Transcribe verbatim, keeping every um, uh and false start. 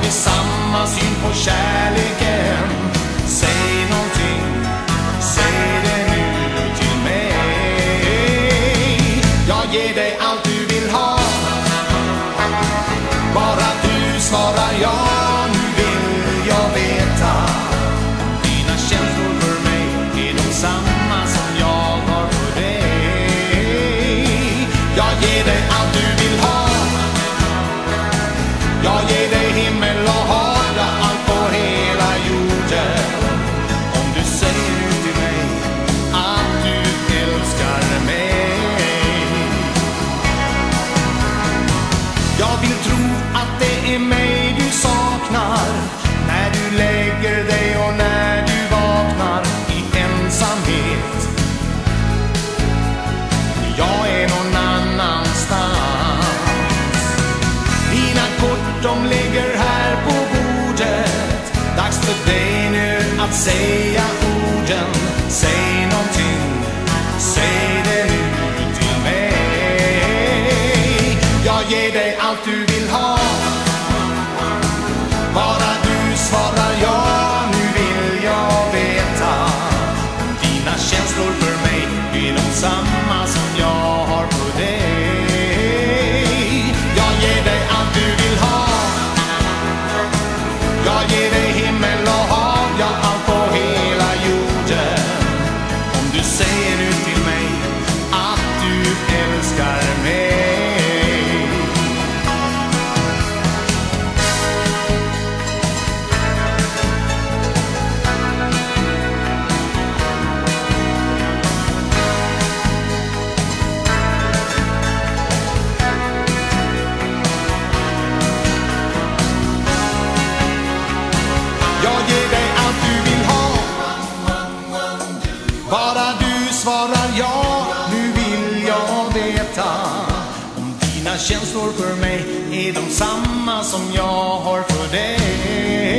vi samma syn på kärleken? Säg någonting, säg det nu till mig. Jag ger dig allt du vill ha, bara du svarar ja. Nu vill jag veta om dina känslor för mig är de samma som jag har för dig. Jag ger dig allt du vill ha, jag ger dig himmel och hav, ja, allt på hela jorden. Om du säger till mig att du älskar mig. Jag vill tro att det är mig du saknar, när du lägger dig och när du vaknar i ensamhet. Jag är någon annanstans. Dina kort de ligger här på bordet. Dags för dig nu att säga orden. Säg någonting, säg det nu till mig. Jag ger dig allt du vill ha, bara du svarar ja. Nu vill jag veta om dina känslor för mig är de samma som jag har för dig. Jag ger dig allt du vill ha, jag ger dig himmel och hav, ja, allt på hela jorden. Om du säger nu till mig att du älskar mig. Jag ger dig allt du vill ha, bara du svarar ja. Nu vill jag veta om dina känslor för mig är de samma som jag har för dig.